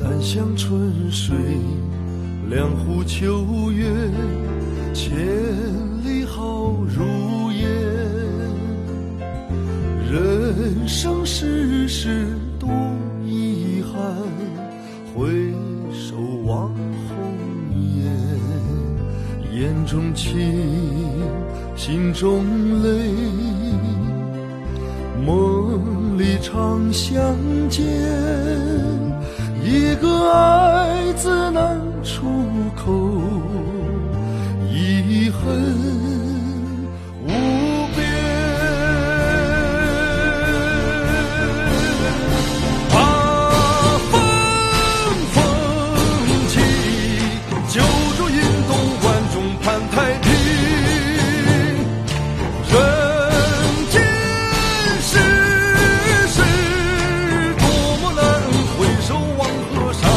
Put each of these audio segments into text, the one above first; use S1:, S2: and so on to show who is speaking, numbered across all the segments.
S1: 三湘春水，两湖秋月，千里好如烟。人生世事多遗憾，回首望红颜。眼中情，心中泪，梦里常相见。一个爱字难出口，遗恨无边。八风风起，九州运动，万众盼太平。人间世事多么难，回首望河山。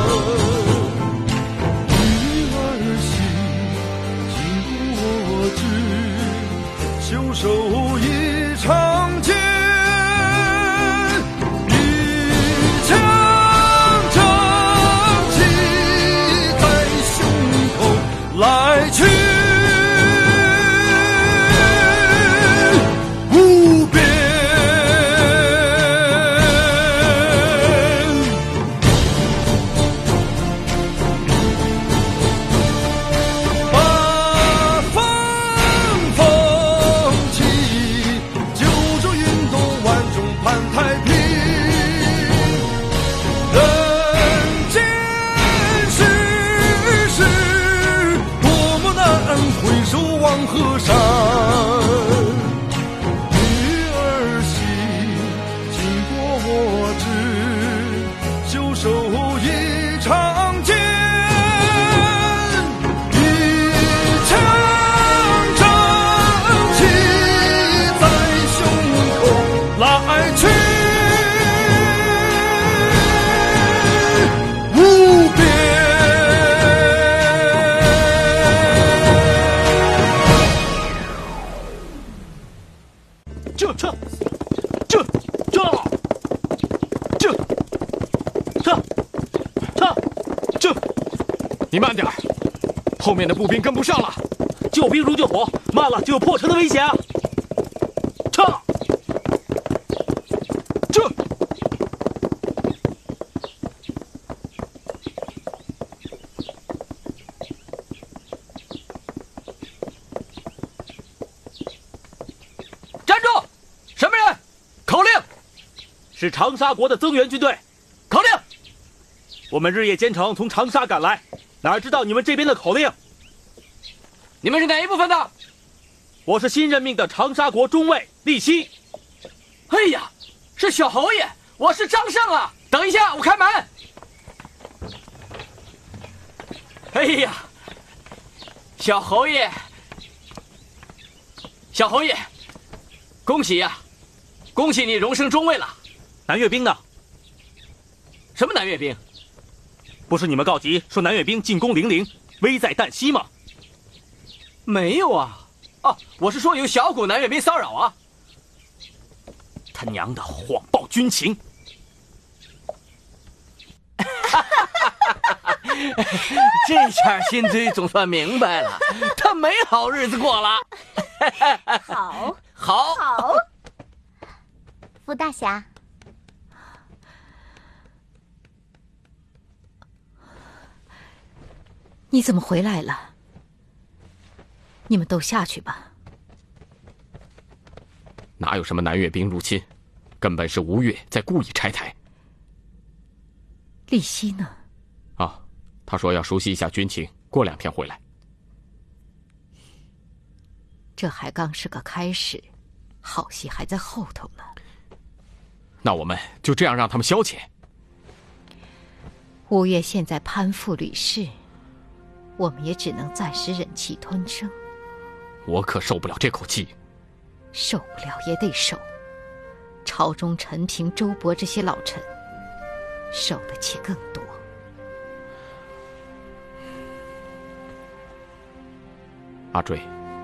S1: 女儿心，经过知，袖手一长剑。一腔正气在胸口来去。河山，女儿心，经过知，袖手一长剑。一腔正气在胸口来去，无边。
S2: 你慢点，后面的步兵跟不上了。
S3: 救兵如救火，慢了就有破城的危险啊！撤！站住！什么人？口令！是长沙国的增援军队。口令！我们日夜兼程从长沙赶来。哪知道你们这边的口令？你们是哪一部分的？我是新任命的长沙国中尉立新。哎呀，是小侯爷，我是张胜啊！等一下，我开门。哎呀，小侯爷，小侯爷，恭喜呀，恭喜你荣升中尉了。南越兵呢？什么南越兵？不是你们告急说南越兵进攻零陵，危在旦夕吗？没有啊！哦，我是说有小股南越兵骚扰啊！他娘的，谎报军情！这下新堆总算明白了，他没好日子过了。好，
S4: 傅大侠。
S5: 你怎么回来了？你们都下去吧。
S2: 哪有什么南越兵入侵，根本是吴越在故意拆台。
S5: 立熙呢？
S2: 啊，他说要熟悉一下军情，过2天回来。
S5: 这还刚是个开始，好戏还在后头呢。
S2: 那我们就这样让他们消遣？
S5: 吴越现在攀附吕氏，我们也只能暂时忍气吞声。
S2: 我可受不了这口气。
S5: 受不了也得受。朝中陈平、周勃这些老臣，受的气更多。
S2: 阿坠，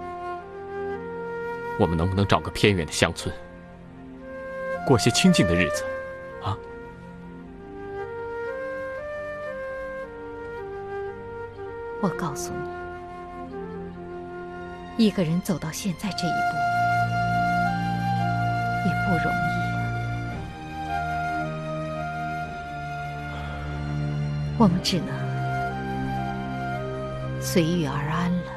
S2: 我们能不能找个偏远的乡村，过些清静的日子，啊？
S5: 我告诉你，一个人走到现在这一步也不容易呀。我们只能随遇而安了。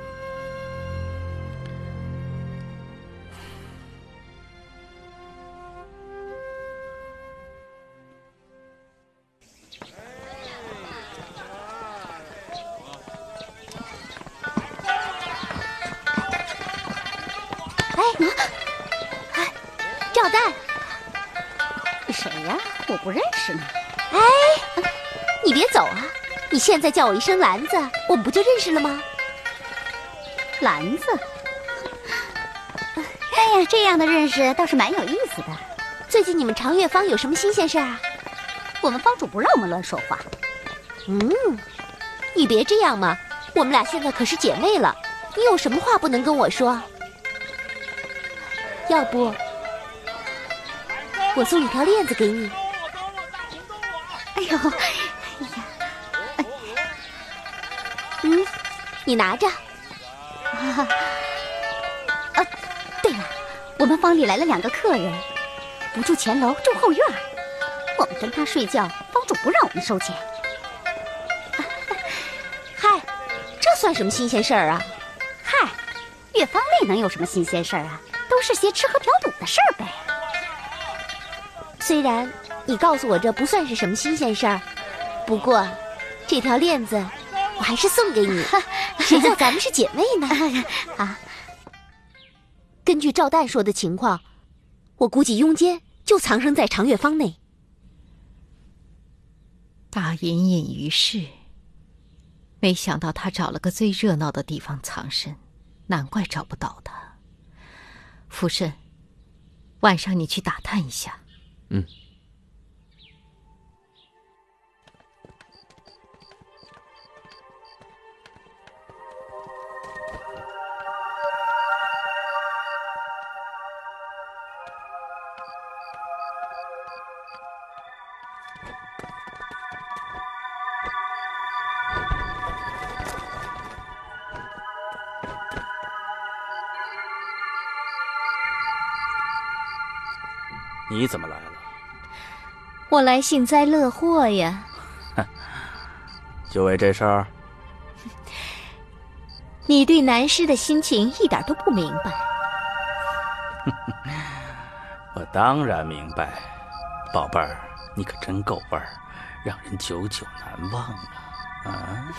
S4: 赵代，
S6: 谁呀？我不认识呢。
S4: 哎，你别走啊！你现在叫我一声兰子，我们不就认识了吗？
S6: 兰子。哎呀，这样的认识倒是蛮有意思的。
S4: 最近你们长月坊有什么新鲜事儿啊？
S6: 我们坊主不让我们乱说话。
S4: 你别这样嘛，我们俩现在可是姐妹了，你有什么话不能跟我说？要不我送一条链子给你。
S6: 哎呦，哎呀，
S4: 你拿着。
S6: 对了，我们坊里来了2个客人，不住前楼，住后院。我们跟他睡觉，坊主不让我们收钱。
S4: 嗨，这算什么新鲜事儿啊？
S6: 嗨，月坊内能有什么新鲜事儿啊？都是些吃喝嫖赌的事儿呗。
S4: 虽然你告诉我这不算是什么新鲜事儿，不过这条链子我还是送给你。谁叫咱们是姐妹呢？
S6: 啊，
S4: 根据赵旦说的情况，我估计雍监就藏身在长月坊内。
S5: 大隐隐于市，没想到他找了个最热闹的地方藏身，难怪找不到他。福慎，晚上你去打探一下。
S3: 你怎么来了？
S4: 我来幸灾乐祸呀。
S3: 就为这事儿？
S4: 你对南师的心情一点都不明白。
S3: 我当然明白，宝贝儿，你可真够味儿，让人久久难忘啊！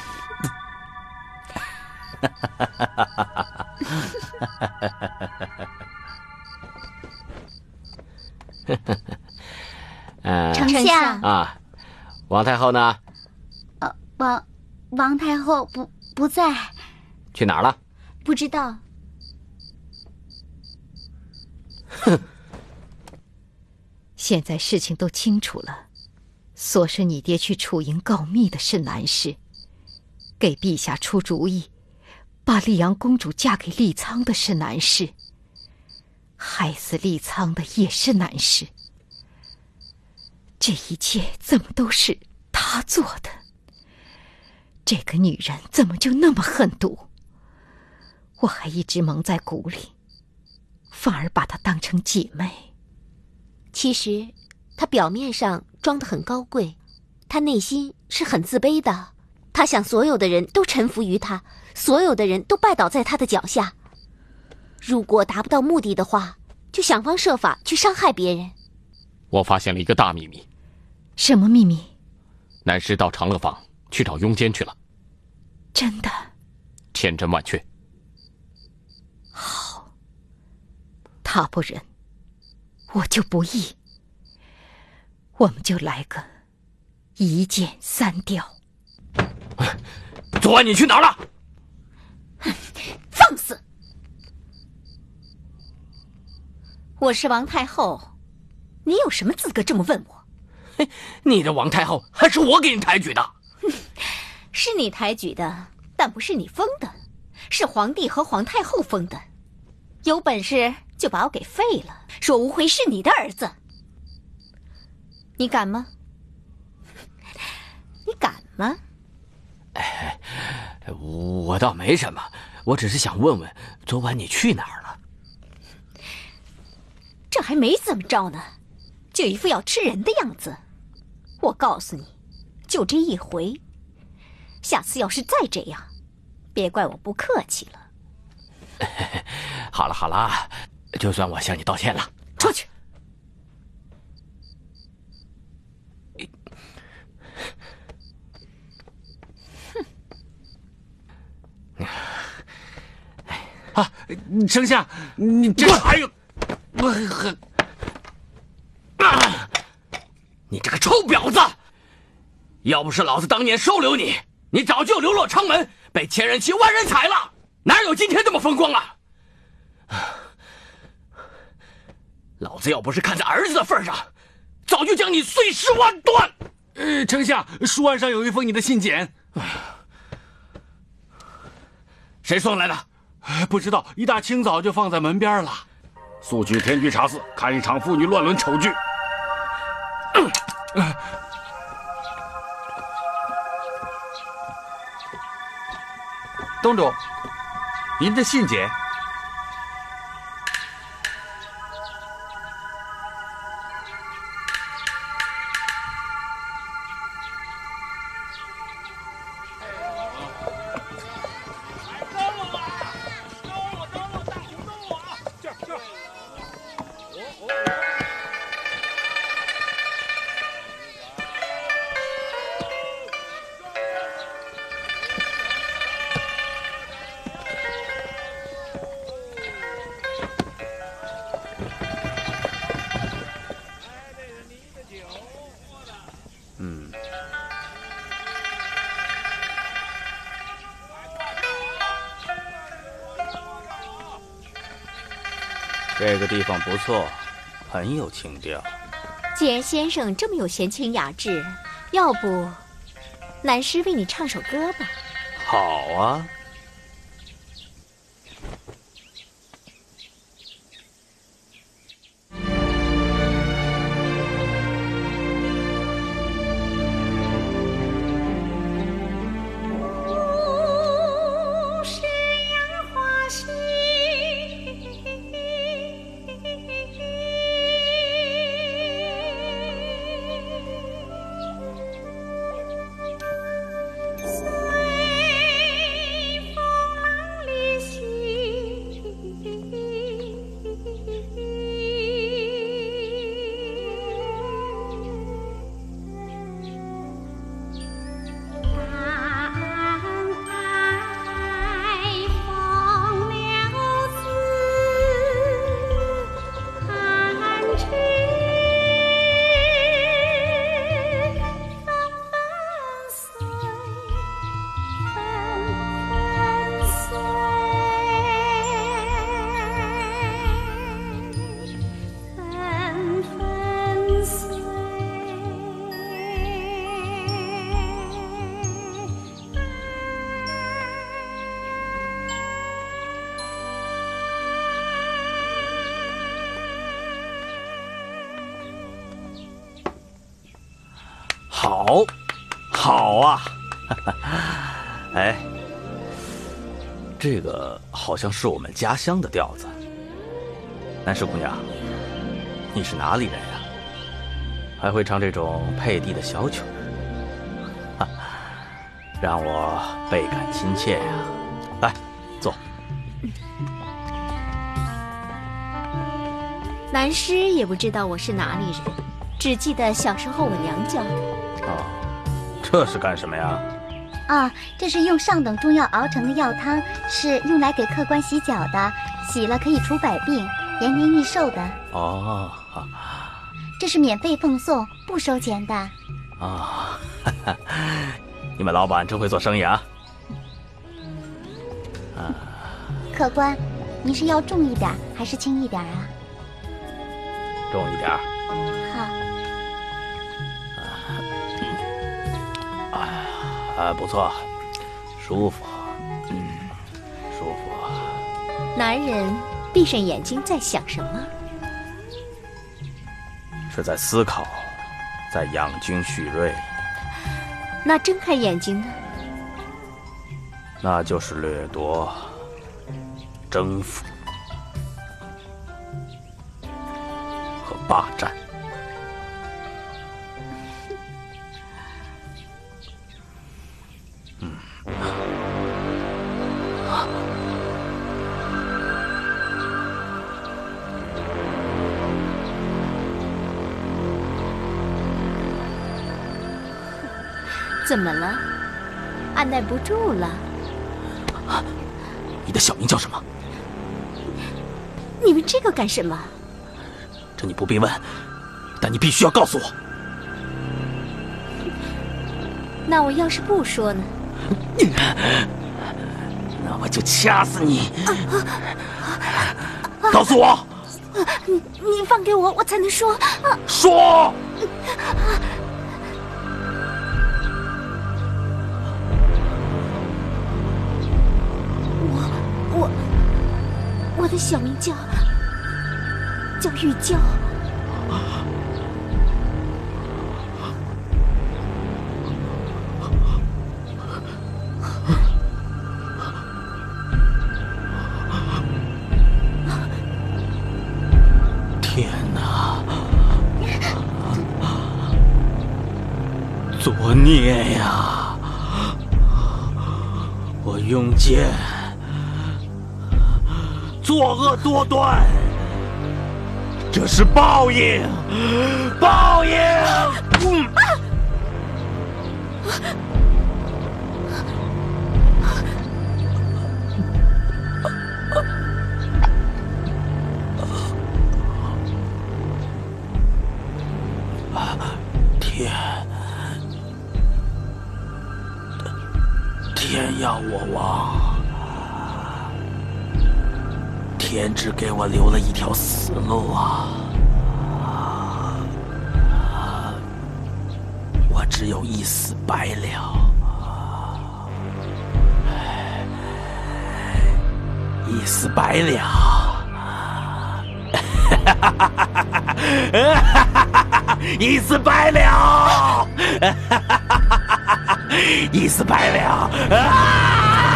S6: 丞相
S2: 啊，王太后呢？
S6: 王太后不在，
S2: 去哪儿了？
S6: 不知道。
S5: 哼，现在事情都清楚了，唆使你爹去楚营告密的是南氏，给陛下出主意，把丽阳公主嫁给丽苍的是南氏，害死丽苍的也是南氏。这一切怎么都是她做的？这个女人怎么就那么狠毒？我还一直蒙在鼓里，反而把她当成姐妹。
S4: 其实她表面上装得很高贵，她内心是很自卑的。她想所有的人都臣服于她，所有的人都拜倒在她的脚下。如果达不到目的的话，就想方设法去伤害别人。
S2: 我发现了一个大秘密。
S5: 什么秘密？
S2: 南师到长乐坊去找雍监去了。
S5: 真的？
S2: 千真万确。
S5: 好，他不仁，我就不义。我们就来个一箭三雕。
S2: 昨晚你去哪儿了？
S6: 放肆！我是王太后，你有什么资格这么问我？
S2: 你的王太后还是我给你抬举的。
S6: 是你抬举的，但不是你封的，是皇帝和皇太后封的。有本事就把我给废了，说无悔是你的儿子。你敢吗？你敢吗？
S2: 我倒没什么，我只是想问问，昨晚你去哪儿了？
S6: 这还没怎么着呢，就一副要吃人的样子。我告诉你，就这一回，下次要是再这样，别怪我不客气了。
S2: 好了好了，就算我向你道歉了。
S6: 出去。
S7: 啊，丞相，你这还有，
S2: 你这个臭婊子！要不是老子当年收留你，你早就流落昌门，被千人骑万人踩了，哪有今天这么风光啊！老子要不是看在儿子的份上，早就将你碎尸万段。
S7: 丞相，书案上有一封你的信笺。
S2: 谁送来的？
S7: 不知道，一大清早就放在门边了。
S8: 速去天居茶寺看一场妇女乱伦丑剧。
S3: 东主，您的信笺。 这个地方不错，很有情调。
S6: 既然先生这么有闲情雅致，要不，南师为你唱首歌吧？
S3: 好啊。好，好啊！哎，这个好像是我们家乡的调子。南氏姑娘，你是哪里人呀？还会唱这种配地的小曲儿，哈，让我倍感亲切呀！来，坐。
S6: 南师也不知道我是哪里人，只记得小时候我娘教的。
S3: 哦，这是干什么呀？
S9: 啊，这是用上等中药熬成的药汤，是用来给客官洗脚的，洗了可以除百病，延年益寿的。
S3: 哦，
S9: 这是免费奉送，不收钱的。
S3: 啊，你们老板真会做生意啊！
S9: 客官，您是要重一点还是轻一点啊？
S3: 重一点。
S9: 好。
S3: 不错，舒服，舒服。
S6: 男人闭上眼睛在想什么？
S3: 是在思考，在养精蓄锐。
S6: 那睁开眼睛呢？
S2: 那就是掠夺、征服和霸占。
S6: 怎么了？按耐不住了？
S2: 你的小名叫什么？
S6: 你问这个干什么？
S2: 这你不必问，但你必须要告诉我。
S6: 那我要是不说呢？
S2: 那我就掐死你！告诉我！
S6: 你放给我，我才能说。
S2: 说！
S6: 我的小名叫玉娇。
S2: 天哪！作孽呀！我用剑作恶多端，这是报应，报应！天要我亡。天只给我留了一条死路啊！我只有一死百了，一死百了，一死百了，一死百了啊！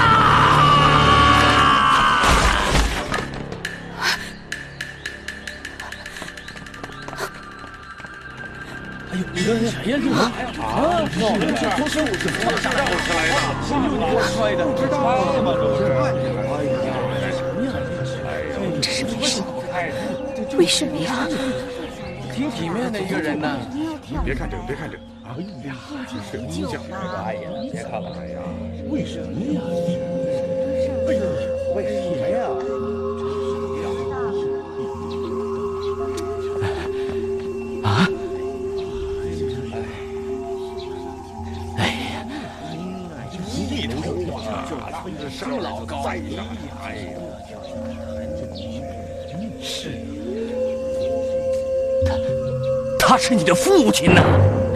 S3: 谁呀？这是啊，都是我让我来的，谁又给我摔的？知道吗？
S6: 这是为什么？为什么呀？
S7: 挺体面的一个人呢。
S8: 别看这个，别看这个。哎呀，这是叫哎呀，别看了，哎呀，为什么呀？哎呀，为什么呀？
S2: 啊！
S8: 上老高，哎呀，哎呀，是
S2: 他是你的父亲呢。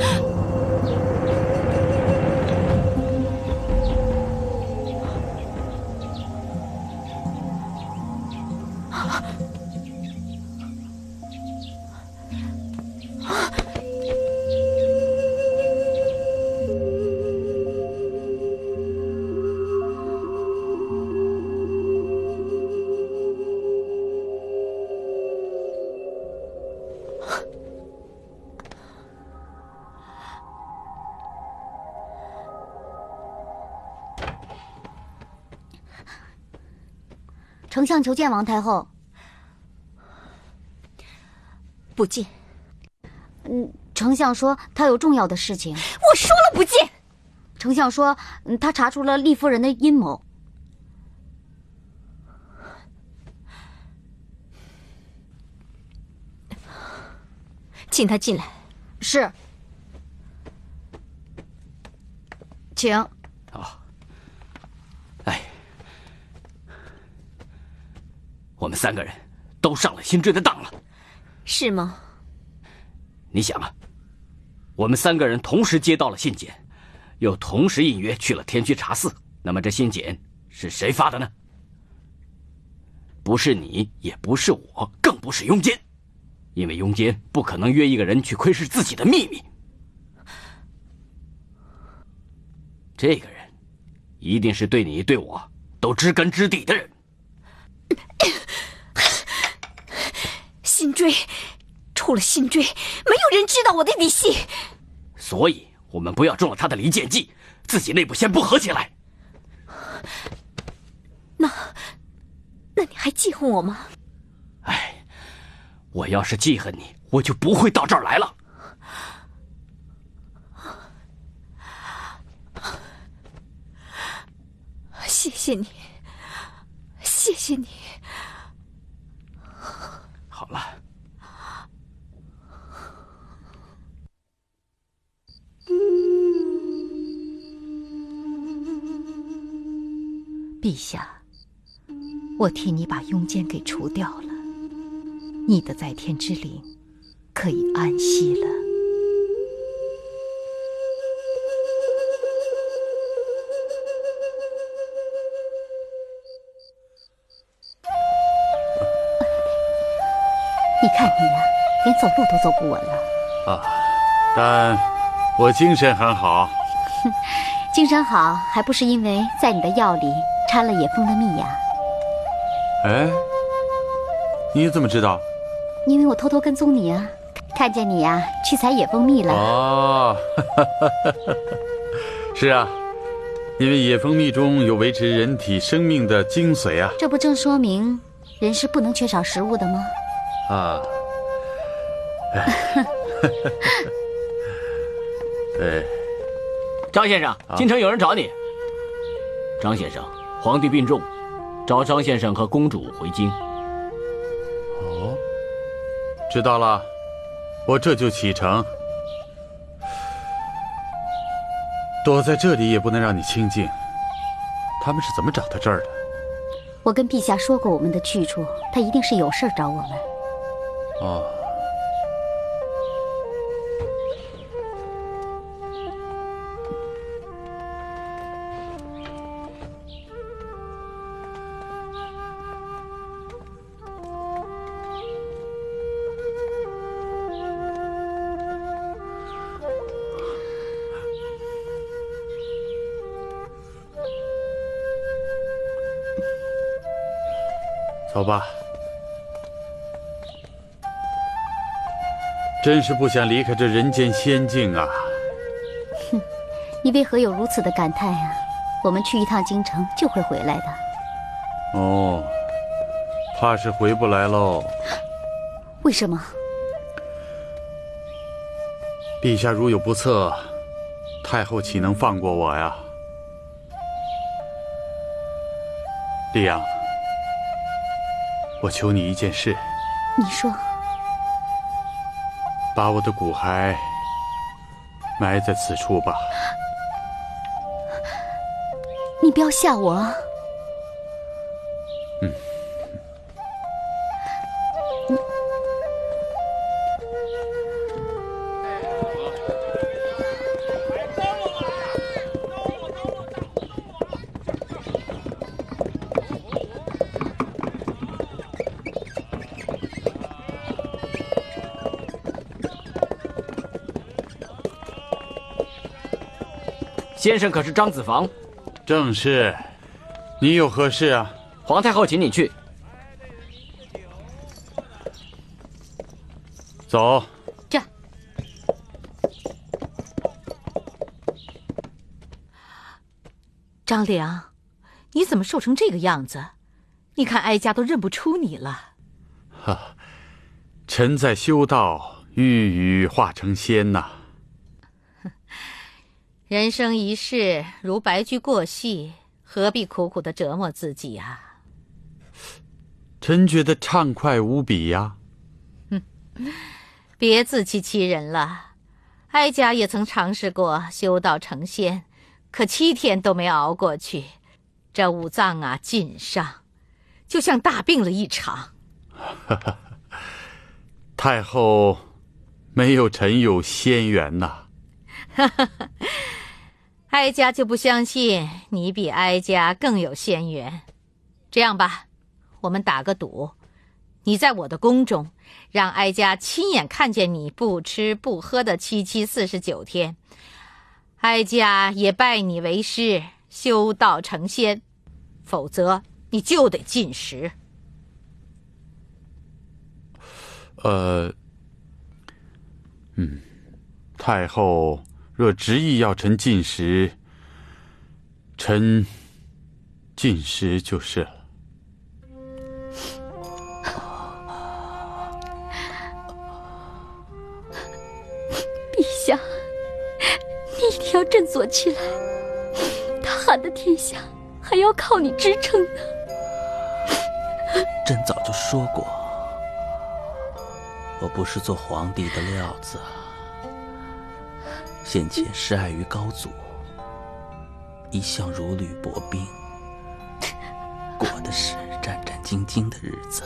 S9: 丞相求见王太后。
S6: 不见。
S9: 丞相说他有重要的事情。
S6: 我说了不见。
S9: 丞相说，他查出了厉夫人的阴谋。
S6: 请他进来。
S9: 是。请。
S2: 啊，哎，我们3个人都上了辛追的当了。
S6: 是吗？
S2: 你想啊，我们3个人同时接到了信件，又同时应约去了天虚茶寺，那么这信件是谁发的呢？不是你，也不是我，更不是庸间，因为庸间不可能约一个人去窥视自己的秘密。这个人一定是对你对我都知根知底的人。
S6: 辛追，除了辛追，没有人知道我的底细。
S2: 所以我们不要中了他的离间计，自己内部先不和起来。
S6: 那你还记恨我吗？
S2: 哎，我要是记恨你，我就不会到这儿来了。
S6: 谢谢你，谢谢你。
S2: 好了，
S5: 陛下，我替你把庸奸给除掉了，你的在天之灵可以安息了。
S9: 你看你呀，连走路都走不稳了。
S7: 啊，但我精神很好。
S9: 精神好，还不是因为在你的药里掺了野蜂的蜜呀？
S7: 哎，你怎么知道？
S9: 因为我偷偷跟踪你啊，看见你呀去采野蜂蜜了。
S7: 哦，是啊，因为野蜂蜜中有维持人体生命的精髓啊。
S9: 这不正说明人是不能缺少食物的吗？
S7: 啊，对，
S2: 张先生，京城有人找你。张先生，皇帝病重，召张先生和公主回京。
S7: 哦，知道了，我这就启程。躲在这里也不能让你清静。他们是怎么找到这儿的？
S9: 我跟陛下说过我们的去处，他一定是有事找我们。
S7: 哦，走吧。真是不想离开这人间仙境啊！
S9: 哼，你为何有如此的感叹呀？我们去一趟京城就会回来的。
S7: 哦，怕是回不来喽。
S9: 为什么？
S7: 陛下如有不测，太后岂能放过我呀？丽阳，我求你一件事。
S9: 你说。
S7: 把我的骨骸埋在此处吧。
S9: 你不要吓我啊！
S7: 嗯。
S2: 先生可是张子房？
S7: 正是。你有何事啊？
S2: 皇太后请你去。
S7: 走。
S5: 这。张良，你怎么瘦成这个样子？你看哀家都认不出你了。
S7: 哈，臣在修道，欲羽化成仙呐。
S5: 人生一世如白驹过隙，何必苦苦的折磨自己啊？
S7: 臣觉得畅快无比呀。
S5: 别自欺欺人了，哀家也曾尝试过修道成仙，可7天都没熬过去，这五脏啊尽伤，就像大病了一场。
S7: 太后没有臣有仙缘呐。
S5: 哀家就不相信你比哀家更有仙缘。这样吧，我们打个赌，你在我的宫中，让哀家亲眼看见你不吃不喝的749天，哀家也拜你为师， 修道成仙，否则你就得进食。
S7: 太后若执意要臣进食，臣进食就是了。
S4: 陛下，你一定要振作起来，大汉的天下还要靠你支撑呢。
S10: 朕早就说过，我不是做皇帝的料子，先前失爱于高祖，一向如履薄冰，过的是战战兢兢的日子。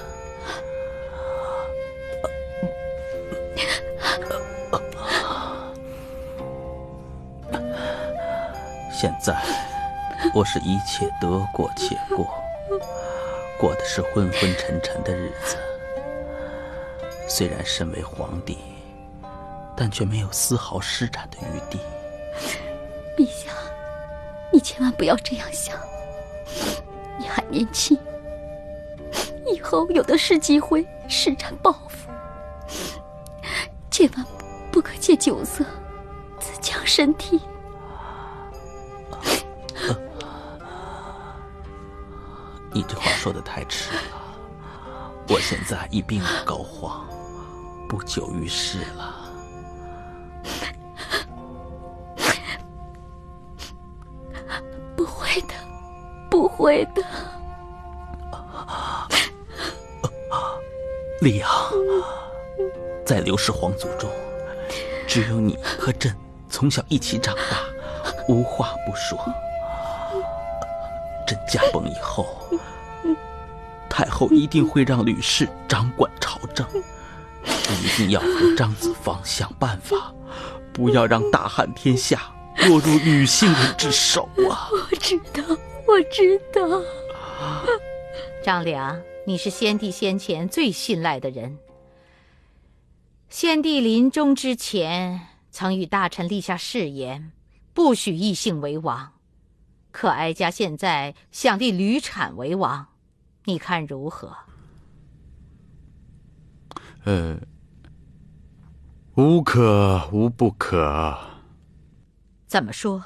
S10: 现在我是一切得过且过，过的是昏昏沉沉的日子。虽然身为皇帝，但却没有丝毫施展的余地。
S4: 陛下，你千万不要这样想，你还年轻，以后有的是机会施展抱负，千万不可借酒色自强身体。
S10: 你这话说得太迟了，我现在已病入膏肓，不久于世了。
S4: 不会的，不会的。
S10: 丽阳，在刘氏皇族中，只有你和朕从小一起长大，无话不说。朕驾崩以后，太后一定会让吕氏掌管朝政，一定要和张子芳想办法，不要让大汉天下落入女性人之手啊！
S4: 我知道，我知道。
S5: 张良，你是先帝先前最信赖的人。先帝临终之前，曾与大臣立下誓言，不许异姓为王。可哀家现在想立吕产为王，你看如何？
S7: 无可无不可。
S5: 怎么说？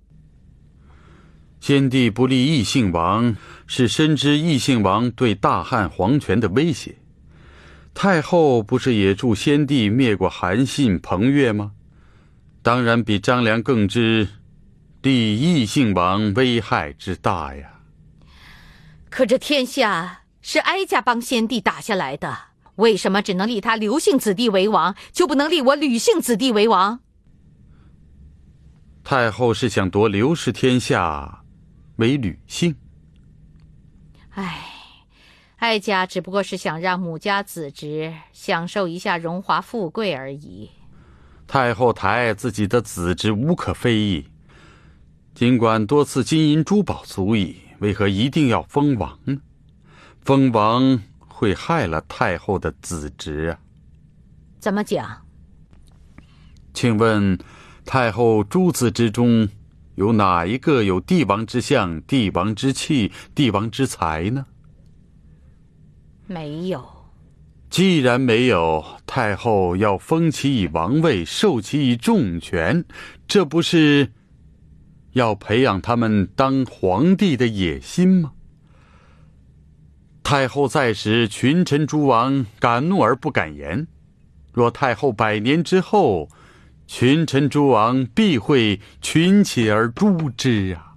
S7: 先帝不立异姓王，是深知异姓王对大汉皇权的威胁。太后不是也助先帝灭过韩信、彭越吗？当然比张良更知立异姓王危害之大呀。
S5: 可这天下是哀家帮先帝打下来的，为什么只能立他刘姓子弟为王，就不能立我吕姓子弟为王？
S7: 太后是想夺刘氏天下为吕姓。
S5: 哀家只不过是想让母家子侄享受一下荣华富贵而已。
S7: 太后抬自己的子侄无可非议，尽管多次金银珠宝足矣，为何一定要封王呢？封王会害了太后的子侄啊。
S5: 怎么讲？
S7: 请问太后诸子之中，有哪一个有帝王之相、帝王之气、帝王之才呢？
S5: 没有。
S7: 既然没有，太后要封其以王位，授其以重权，这不是要培养他们当皇帝的野心吗？太后在时，群臣诸王敢怒而不敢言，若太后100年之后，群臣诸王必会群起而诛之啊。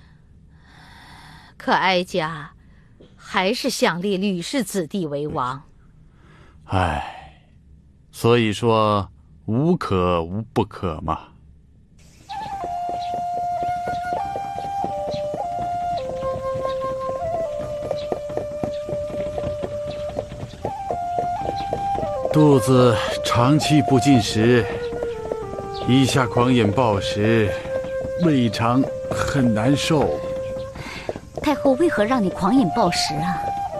S5: 可哀家还是想立吕氏子弟为王。
S7: 所以说无可无不可嘛。肚子长期不进食，一下狂饮暴食，胃肠很难受。
S6: 太后为何让你狂饮暴食啊？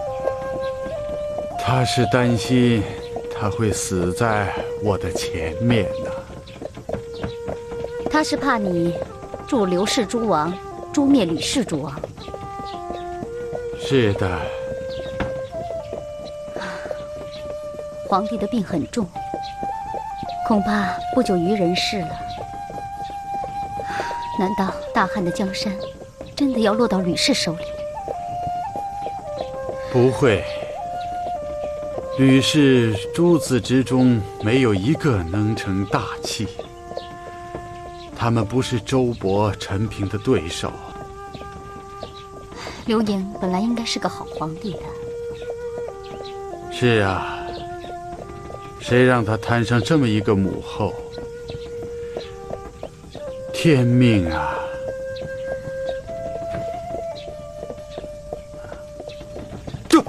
S7: 她是担心他会死在我的前面呢。
S6: 她是怕你助刘氏诸王
S9: 诛灭吕氏诸王。
S7: 是的。
S9: 皇帝的病很重，恐怕不久于人世了。难道大汉的江山真的要落到吕氏手里？
S7: 不会，吕氏诸子之中没有一个能成大器。他们不是周勃、陈平的对手。
S9: 刘盈本来应该是个好皇帝的。
S7: 是啊。谁让他摊上这么一个母后？天命啊！
S8: 这，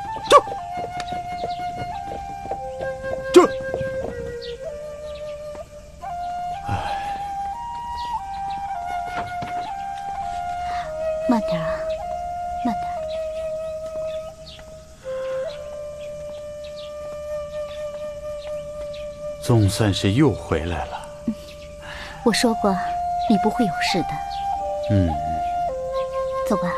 S9: 慢点啊，慢点。
S7: 总算是又回来了。
S9: 我说过，你不会有事的。走吧。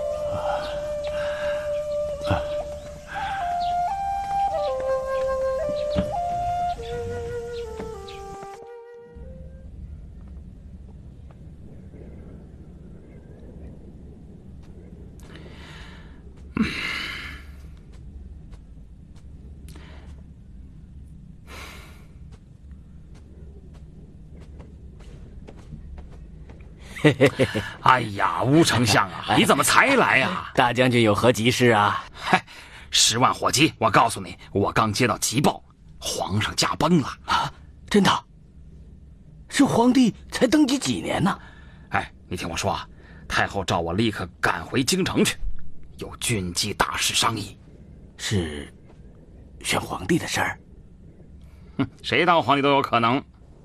S11: 哎呀，乌丞相啊，你怎么才来呀？
S2: 大将军有何急事啊？
S11: 嗨，10万火急！我告诉你，我刚接到急报，皇上驾崩了
S2: 啊！真的？这皇帝才登基几年呢？
S11: 哎，你听我说啊，太后召我立刻赶回京城去，有军机大事商议。
S2: 是选皇帝的事儿？
S11: 哼，谁当皇帝都有可能。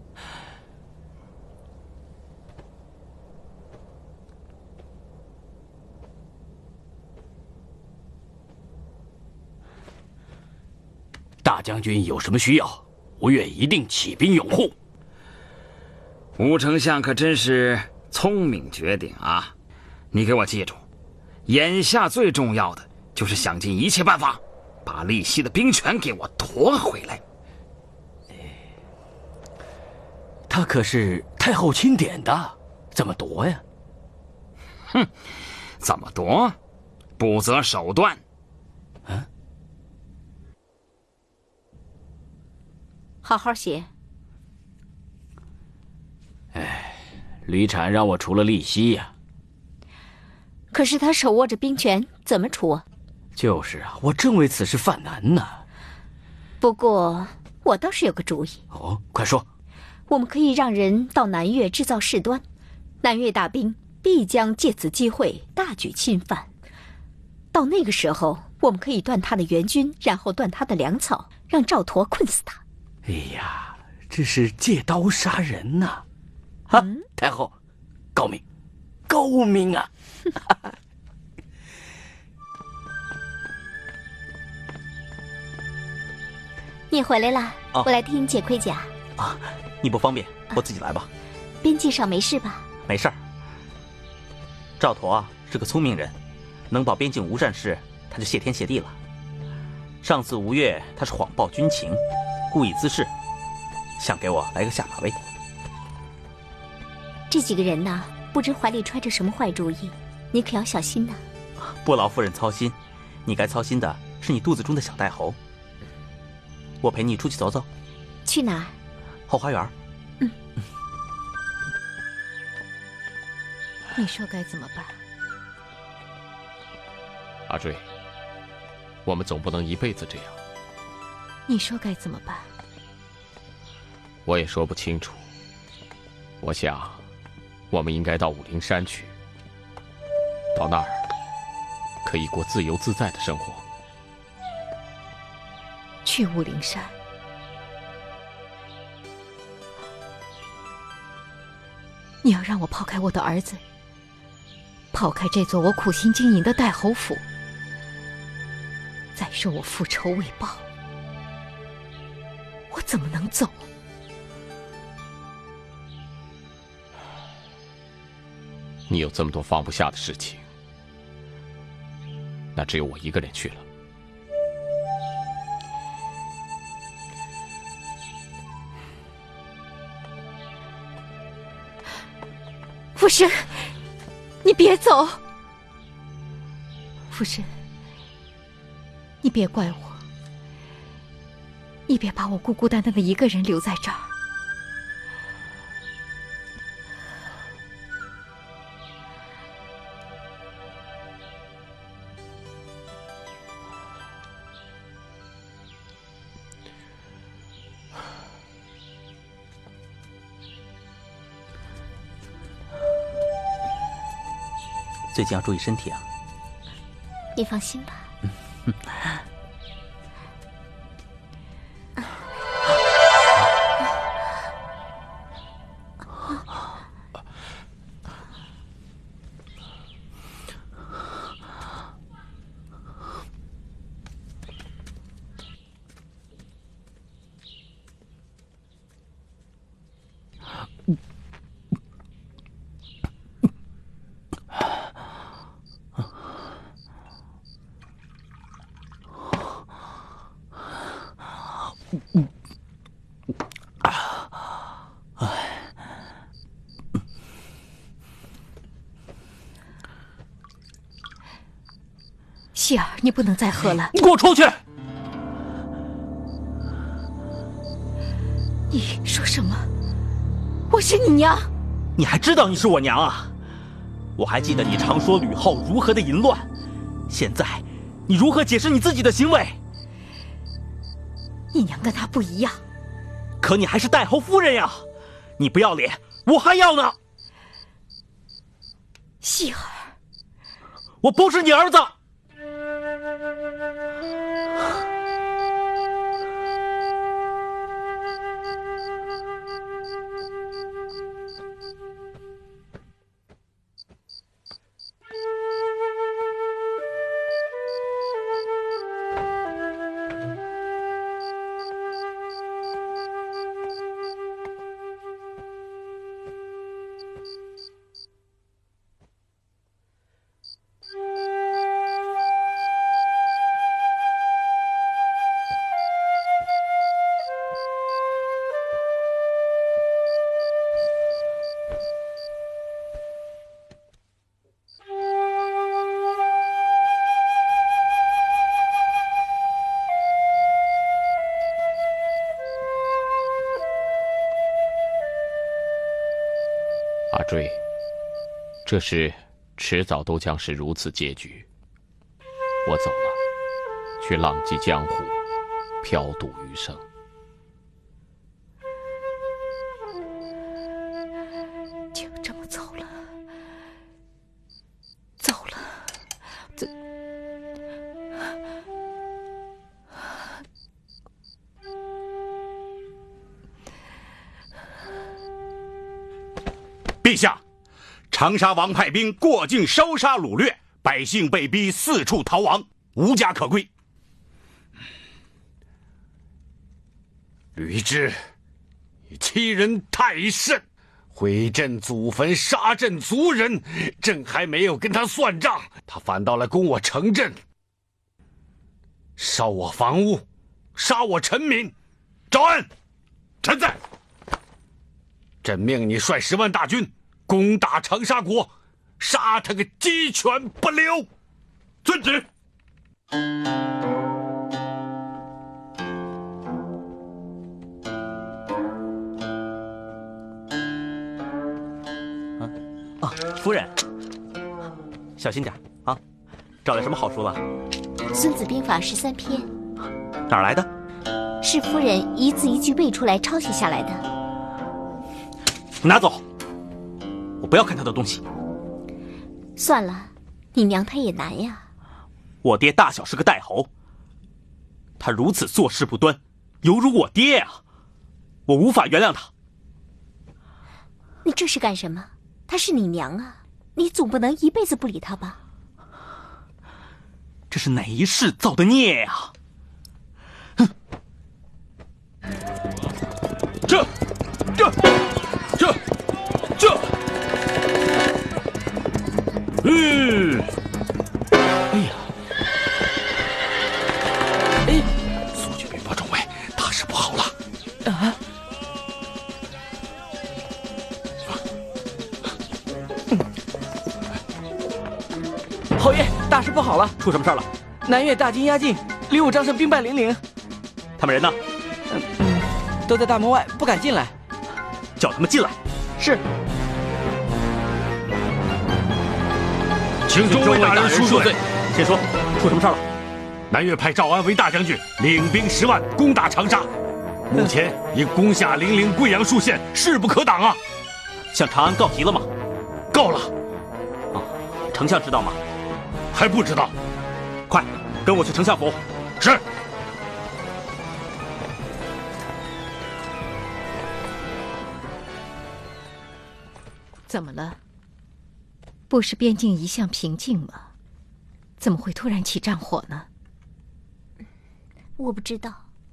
S2: 大将军有什么需要，吴越一定起兵拥护。
S11: 吴丞相可真是聪明绝顶啊！你给我记住，眼下最重要的就是想尽一切办法，把丽西的兵权给我夺回来。
S2: 他可是太后钦点的，怎么夺呀？
S11: 哼，怎么夺？不择手段。
S6: 好好写。
S2: 吕产让我除了丽西呀。
S6: 可是他手握着兵权，怎么除啊？
S2: 就是啊，我正为此事犯难呢。
S6: 不过我倒是有个主意。
S2: 哦，快说。
S6: 我们可以让人到南越制造事端，南越大兵必将借此机会大举侵犯。到那个时候，我们可以断他的援军，然后断他的粮草，让赵佗困死他。
S2: 哎呀，这是借刀杀人呐！啊，太后，高明，高明啊！
S4: 你回来了，我来替你解盔甲。
S10: 啊，你不方便，我自己来吧。
S4: 边境上没事吧？
S10: 没事儿。赵佗啊是个聪明人，能保边境无战事，他就谢天谢地了。上次吴越他是谎报军情，故意滋事，想给我来个下马威。
S4: 这几个人呐，不知怀里揣着什么坏主意，你可要小心呐。
S10: 不劳夫人操心，你该操心的是你肚子中的小带猴。我陪你出去走走。
S4: 去哪儿？
S10: 后花园。
S5: 你说该怎么办？
S12: 阿坠，我们总不能一辈子这样。
S5: 你说该怎么办？
S12: 我也说不清楚。我想，我们应该到武陵山去，到那儿可以过自由自在的生活。
S5: 去武陵山？你要让我抛开我的儿子，抛开这座我苦心经营的代侯府，再说我复仇未报，我怎么能走？
S12: 你有这么多放不下的事情，那只有我一个人去了。
S5: 夫人，你别走。夫人，你别怪我，你别把我孤孤单单的一个人留在这儿。
S10: 最近要注意身体啊。
S4: 你放心吧。
S5: 希儿，你不能再喝了。
S3: 你给我出去！
S5: 你说什么？我是你娘？
S3: 你还知道你是我娘啊？我还记得你常说吕后如何的淫乱，现在你如何解释你自己的行为？
S5: 你娘跟她不一样。
S3: 可你还是太后夫人呀！你不要脸，我还要呢！
S5: 希儿，
S3: 我不是你儿子。
S12: 阿追，这事迟早都将是如此结局。我走了，去浪迹江湖，飘度余生。
S5: 就这么走了，走了，走。
S8: 陛下，长沙王派兵过境烧杀掳掠，百姓被逼四处逃亡，无家可归。吕雉，你欺人太甚，毁朕祖坟，杀朕族人，朕还没有跟他算账，他反倒来攻我城镇，烧我房屋，杀我臣民。招安，臣在。朕命你率10万大军攻打长沙国，杀他个鸡犬不留。遵旨。
S3: 夫人，小心点啊！找来什么好书了？
S4: 《孙子兵法》13篇，
S3: 哪儿来的？
S4: 是夫人一字一句背出来抄写下来的。
S3: 拿走！我不要看他的东西。
S4: 算了，你娘她也难呀。
S3: 我爹大小是个代侯，他如此做事不端，犹如我爹啊！我无法原谅他。
S4: 你这是干什么？她是你娘啊，你总不能一辈子不理她吧？
S3: 这是哪一世造的孽呀！哼！这！ 大事不好了！出什么事了？南越大军压境，李武、张胜兵败零陵。他们人呢？都在大门外，不敢进来。叫他们进来。是。
S8: 请众位大人恕罪。
S3: 先说，出什么事了？
S8: 南越派赵安为大将军，领兵10万攻打长沙，目前已攻下零陵、贵阳数县，势不可挡啊！
S3: 向长安告急了吗？
S8: 告了。
S3: 丞相知道吗？
S8: 还不知道。
S3: 快，跟我去丞相府。
S8: 是。
S5: 怎么了？不是边境一向平静吗？怎么会突然起战火呢？
S4: 我不知道。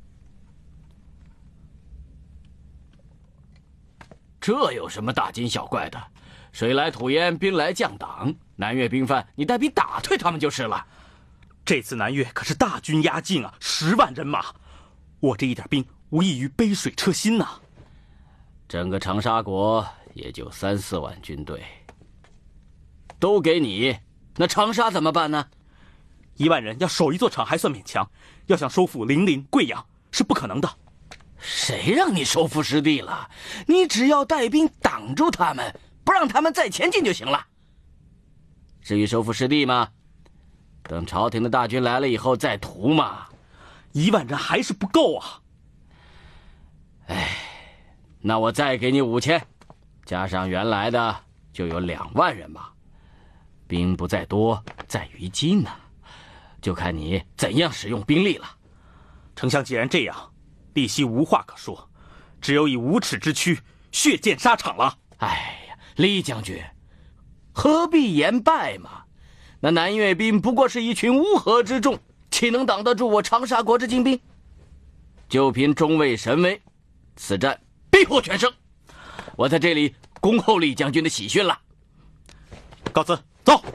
S2: 这有什么大惊小怪的？水来土掩，兵来将挡。南越兵犯，你带兵打退他们就是了。
S3: 这次南越可是大军压境啊，10万人马，我这一点兵无异于杯水车薪呐。
S2: 整个长沙国也就3、4万军队，都给你，那长沙怎么办呢
S3: ？1万人要守一座城还算勉强，要想收复零陵、贵阳是不可能的。
S2: 谁让你收复失地了？你只要带兵挡住他们，不让他们再前进就行了。至于收复失地吗？等朝廷的大军来了以后再图嘛。
S3: 1万人还是不够啊。
S2: 哎，那我再给你5000，加上原来的就有2万人马。兵不在多，在于精呢，就看你怎样使用兵力了。
S3: 丞相既然这样，立熙无话可说，只有以无耻之躯血溅沙场了。
S2: 哎呀，李将军，何必言败嘛？那南越兵不过是一群乌合之众，岂能挡得住我长沙国之精兵？就凭中尉神威，此战必获全胜。我在这里恭候李将军的喜讯了。
S3: 告辞，走。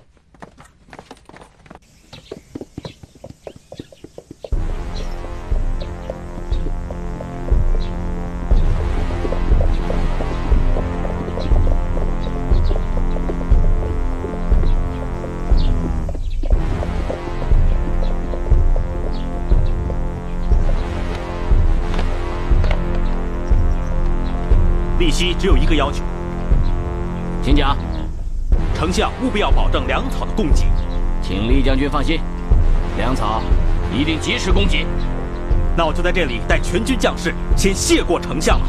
S3: 立熙只有一个要求，
S2: 请讲。
S3: 丞相务必要保证粮草的供给。
S2: 请厉将军放心，粮草一定及时供给。
S3: 那我就在这里带全军将士先谢过丞相了。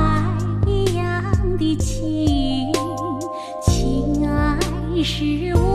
S13: 是我。